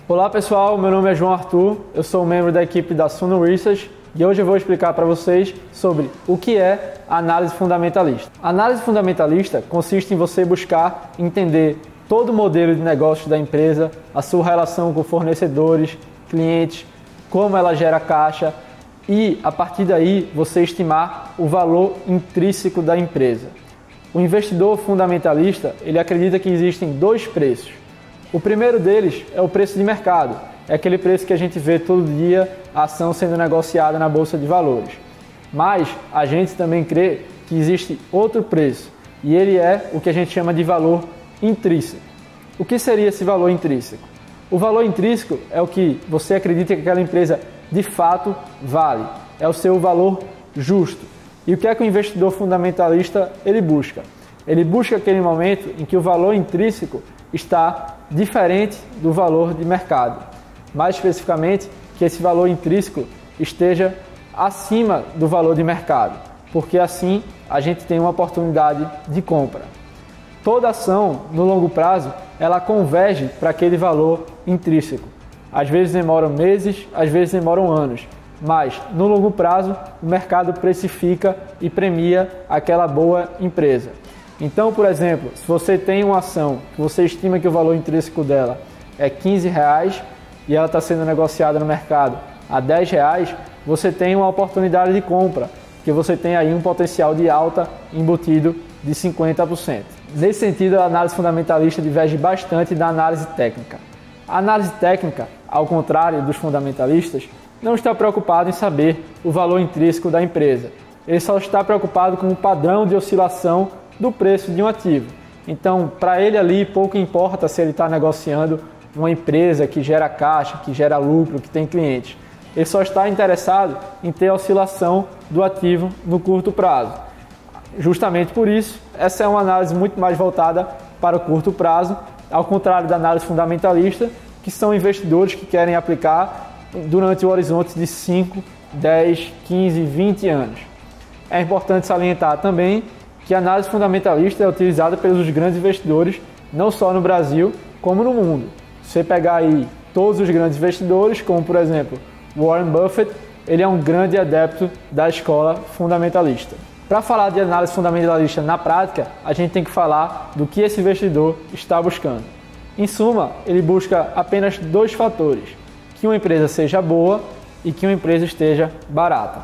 Olá pessoal, meu nome é João Arthur, eu sou membro da equipe da Suno Research e hoje eu vou explicar para vocês sobre o que é a análise fundamentalista. A análise fundamentalista consiste em você buscar entender todo o modelo de negócio da empresa, a sua relação com fornecedores, clientes, como ela gera caixa e, a partir daí, você estimar o valor intrínseco da empresa. O investidor fundamentalista, ele acredita que existem dois preços. O primeiro deles é o preço de mercado, é aquele preço que a gente vê todo dia a ação sendo negociada na Bolsa de Valores. Mas a gente também crê que existe outro preço e ele é o que a gente chama de valor intrínseco. O que seria esse valor intrínseco? O valor intrínseco é o que você acredita que aquela empresa de fato vale, é o seu valor justo. E o que é que o investidor fundamentalista ele busca? Ele busca aquele momento em que o valor intrínseco está diferente do valor de mercado. Mais especificamente, que esse valor intrínseco esteja acima do valor de mercado, porque assim a gente tem uma oportunidade de compra. Toda ação no longo prazo, ela converge para aquele valor intrínseco. Às vezes demoram meses, às vezes demoram anos, mas no longo prazo o mercado precifica e premia aquela boa empresa. Então, por exemplo, se você tem uma ação que você estima que o valor intrínseco dela é R$15 e ela está sendo negociada no mercado a R$10, você tem uma oportunidade de compra, porque você tem aí um potencial de alta embutido de 50%. Nesse sentido, a análise fundamentalista diverge bastante da análise técnica. A análise técnica, ao contrário dos fundamentalistas, não está preocupado em saber o valor intrínseco da empresa. Ele só está preocupado com o padrão de oscilação do preço de um ativo. Então, para ele ali, pouco importa se ele está negociando uma empresa que gera caixa, que gera lucro, que tem clientes. Ele só está interessado em ter a oscilação do ativo no curto prazo. Justamente por isso, essa é uma análise muito mais voltada para o curto prazo, ao contrário da análise fundamentalista, que são investidores que querem aplicar durante o horizonte de 5, 10, 15, 20 anos. É importante salientar também que a análise fundamentalista é utilizada pelos grandes investidores, não só no Brasil, como no mundo. Se você pegar aí todos os grandes investidores, como por exemplo Warren Buffett, ele é um grande adepto da escola fundamentalista. Para falar de análise fundamentalista na prática, a gente tem que falar do que esse investidor está buscando. Em suma, ele busca apenas dois fatores: que uma empresa seja boa e que uma empresa esteja barata.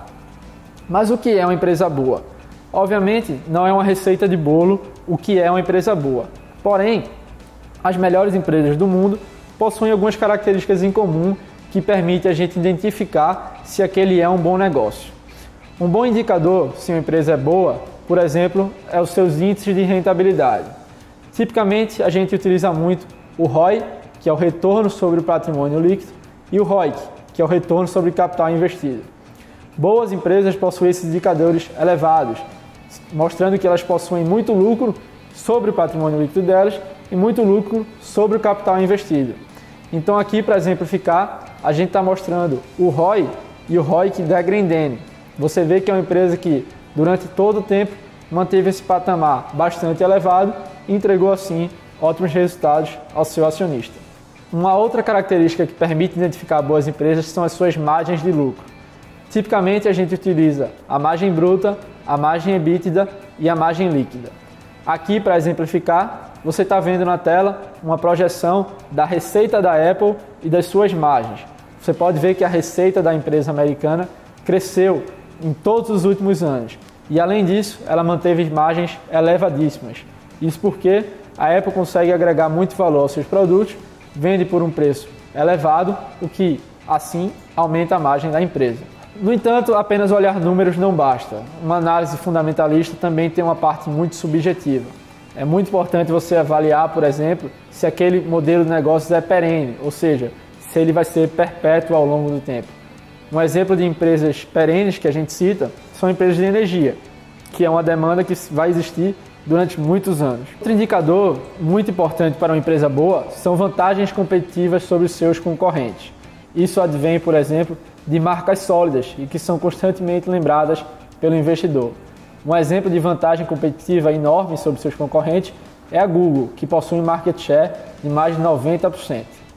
Mas o que é uma empresa boa? Obviamente, não é uma receita de bolo o que é uma empresa boa. Porém, as melhores empresas do mundo possuem algumas características em comum que permitem a gente identificar se aquele é um bom negócio. Um bom indicador se uma empresa é boa, por exemplo, é os seus índices de rentabilidade. Tipicamente, a gente utiliza muito o ROI, que é o retorno sobre o patrimônio líquido, e o ROIC, que é o retorno sobre o capital investido. Boas empresas possuem esses indicadores elevados, mostrando que elas possuem muito lucro sobre o patrimônio líquido delas e muito lucro sobre o capital investido. Então aqui, para exemplificar, a gente está mostrando o ROI e o ROIC da Grendene. Você vê que é uma empresa que durante todo o tempo manteve esse patamar bastante elevado e entregou assim ótimos resultados ao seu acionista. Uma outra característica que permite identificar boas empresas são as suas margens de lucro. Tipicamente a gente utiliza a margem bruta, a margem EBITDA e a margem líquida. Aqui, para exemplificar, você está vendo na tela uma projeção da receita da Apple e das suas margens. Você pode ver que a receita da empresa americana cresceu em todos os últimos anos. E além disso, ela manteve margens elevadíssimas. Isso porque a Apple consegue agregar muito valor aos seus produtos, vende por um preço elevado, o que assim aumenta a margem da empresa. No entanto, apenas olhar números não basta. Uma análise fundamentalista também tem uma parte muito subjetiva. É muito importante você avaliar, por exemplo, se aquele modelo de negócios é perene, ou seja, se ele vai ser perpétuo ao longo do tempo. Um exemplo de empresas perenes que a gente cita são empresas de energia, que é uma demanda que vai existir durante muitos anos. Outro indicador muito importante para uma empresa boa são vantagens competitivas sobre os seus concorrentes. Isso advém, por exemplo, de marcas sólidas e que são constantemente lembradas pelo investidor. Um exemplo de vantagem competitiva enorme sobre seus concorrentes é a Google, que possui um market share de mais de 90%.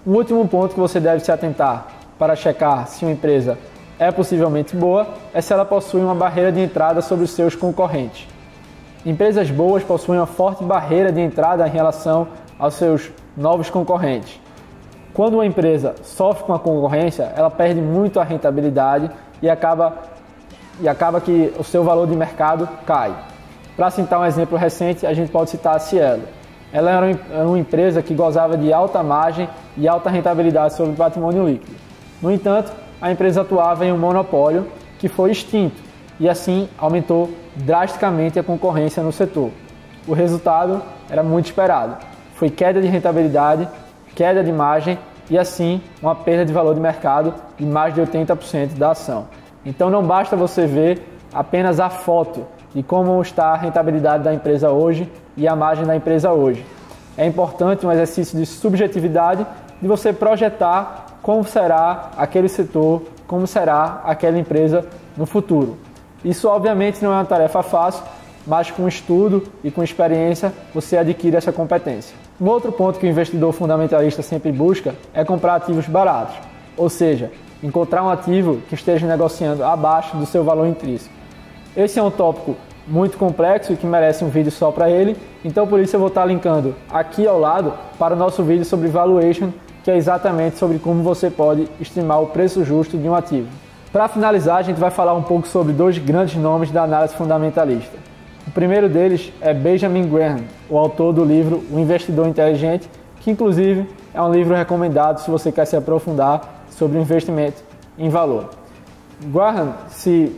Um último ponto que você deve se atentar para checar se uma empresa é possivelmente boa é se ela possui uma barreira de entrada sobre os seus concorrentes. Empresas boas possuem uma forte barreira de entrada em relação aos seus novos concorrentes. Quando uma empresa sofre com a concorrência, ela perde muito a rentabilidade e acaba que o seu valor de mercado cai. Para citar um exemplo recente, a gente pode citar a Cielo. Ela era uma empresa que gozava de alta margem e alta rentabilidade sobre o patrimônio líquido. No entanto, a empresa atuava em um monopólio que foi extinto e assim aumentou drasticamente a concorrência no setor. O resultado era muito esperado. Foi queda de rentabilidade, queda de margem e assim uma perda de valor de mercado de mais de 80% da ação. Então não basta você ver apenas a foto de como está a rentabilidade da empresa hoje e a margem da empresa hoje. É importante um exercício de subjetividade de você projetar como será aquele setor, como será aquela empresa no futuro. Isso obviamente não é uma tarefa fácil, mas com estudo e com experiência você adquire essa competência. Um outro ponto que o investidor fundamentalista sempre busca é comprar ativos baratos, ou seja, encontrar um ativo que esteja negociando abaixo do seu valor intrínseco. Esse é um tópico muito complexo e que merece um vídeo só para ele, então por isso eu vou estar linkando aqui ao lado para o nosso vídeo sobre valuation, que é exatamente sobre como você pode estimar o preço justo de um ativo. Para finalizar, a gente vai falar um pouco sobre dois grandes nomes da análise fundamentalista. O primeiro deles é Benjamin Graham, o autor do livro O Investidor Inteligente, que inclusive é um livro recomendado se você quer se aprofundar sobre o investimento em valor. Graham se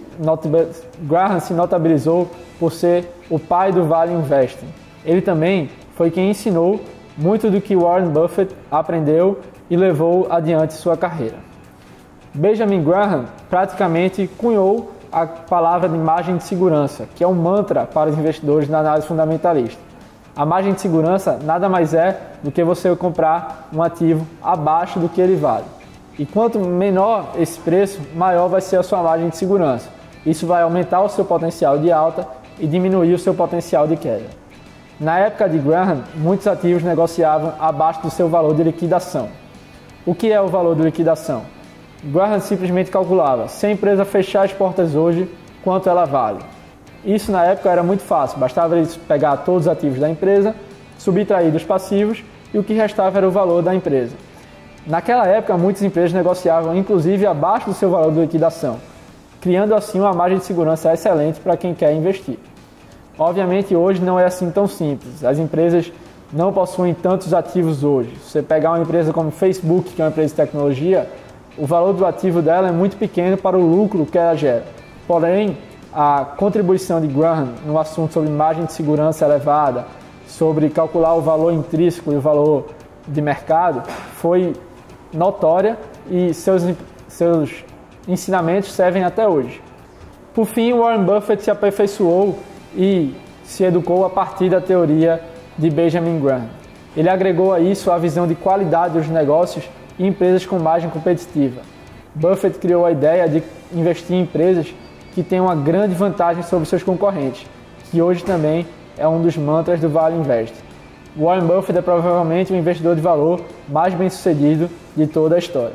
notabilizou por ser o pai do Value Investing. Ele também foi quem ensinou muito do que Warren Buffett aprendeu e levou adiante sua carreira. Benjamin Graham praticamente cunhou a palavra de margem de segurança, que é um mantra para os investidores na análise fundamentalista. A margem de segurança nada mais é do que você comprar um ativo abaixo do que ele vale. E quanto menor esse preço, maior vai ser a sua margem de segurança. Isso vai aumentar o seu potencial de alta e diminuir o seu potencial de queda. Na época de Graham, muitos ativos negociavam abaixo do seu valor de liquidação. O que é o valor de liquidação? Graham simplesmente calculava, se a empresa fechar as portas hoje, quanto ela vale. Isso na época era muito fácil, bastava eles pegar todos os ativos da empresa, subtrair dos passivos e o que restava era o valor da empresa. Naquela época, muitas empresas negociavam inclusive abaixo do seu valor de liquidação, criando assim uma margem de segurança excelente para quem quer investir. Obviamente, hoje não é assim tão simples. As empresas não possuem tantos ativos hoje. Se você pegar uma empresa como Facebook, que é uma empresa de tecnologia, o valor do ativo dela é muito pequeno para o lucro que ela gera. Porém, a contribuição de Graham no assunto sobre margem de segurança elevada, sobre calcular o valor intrínseco e o valor de mercado, foi notória e seus ensinamentos servem até hoje. Por fim, Warren Buffett se aperfeiçoou e se educou a partir da teoria de Benjamin Graham. Ele agregou a isso a visão de qualidade dos negócios e empresas com margem competitiva. Buffett criou a ideia de investir em empresas que têm uma grande vantagem sobre seus concorrentes, que hoje também é um dos mantras do Value Investing. Warren Buffett é provavelmente o investidor de valor mais bem sucedido de toda a história.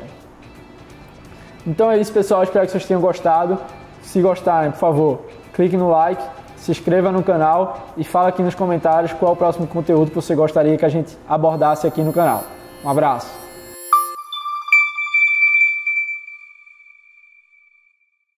Então é isso, pessoal, espero que vocês tenham gostado. Se gostarem, por favor, clique no like, se inscreva no canal e fala aqui nos comentários qual é o próximo conteúdo que você gostaria que a gente abordasse aqui no canal. Um abraço!